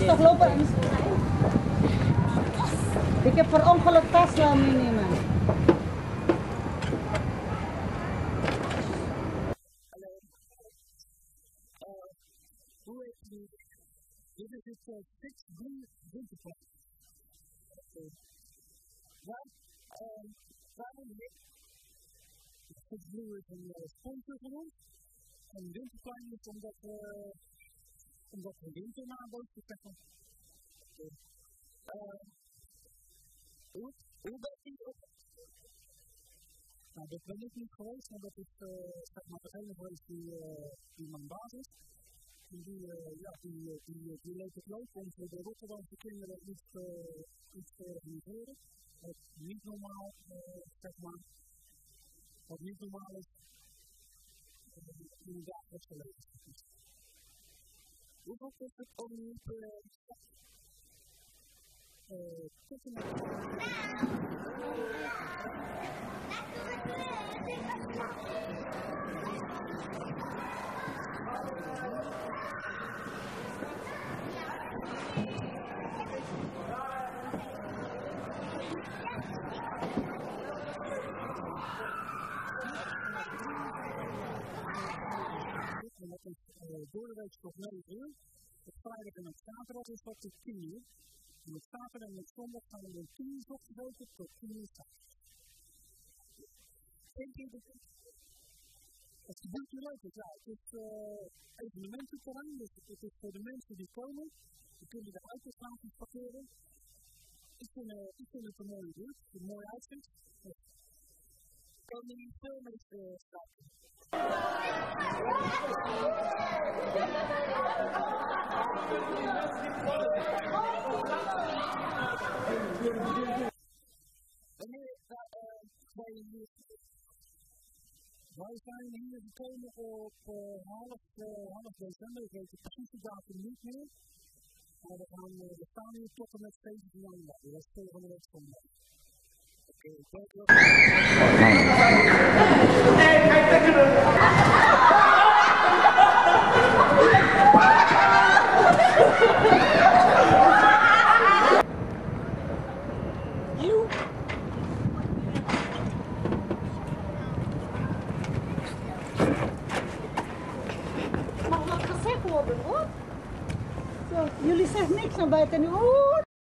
Rustig lopen. Ik heb per ongeluk tas meenemen. Hoe heet die? Dit is het Fix Blue winterplan. Waarom niet? Fix Blue is een sponsor van ons. En winterplan is omdat we winter nabootsen te zeggen. Hoe ben je op? Nou, dat ben ik niet geweest, maar dat is zeg maar degene geweest die mijn baas is. En die leek het leuk om voor de Rotterdamse kinderen iets te organiseren. Wat niet normaal, zeg maar, wat niet normaal is in het dagelijkse leven. Hoeveel kost het om niet door de week tot 9 uur. Op vrijdag en op zaterdag is dat tot 10 uur. En op zaterdag en op zondag gaan we van 10 uur ochtends open tot 10 uur s'avonds. Het gebeurt hier leuk, ja. Het is evenemententerrein, dus het is voor de mensen die komen. Die kunnen de auto's laten parkeren. Ik vind het een mooie buurt, een mooi uitzicht. Ik kan er niet veel mee starten. Wij zijn hier gekomen op half december, ik weet de precieze datum niet meer. Maar we staan hier tot en met 17 januari, dat is volgende week zondag. Oké, dankjewel. Jullie zeggen niks naar buiten nu. Oeh,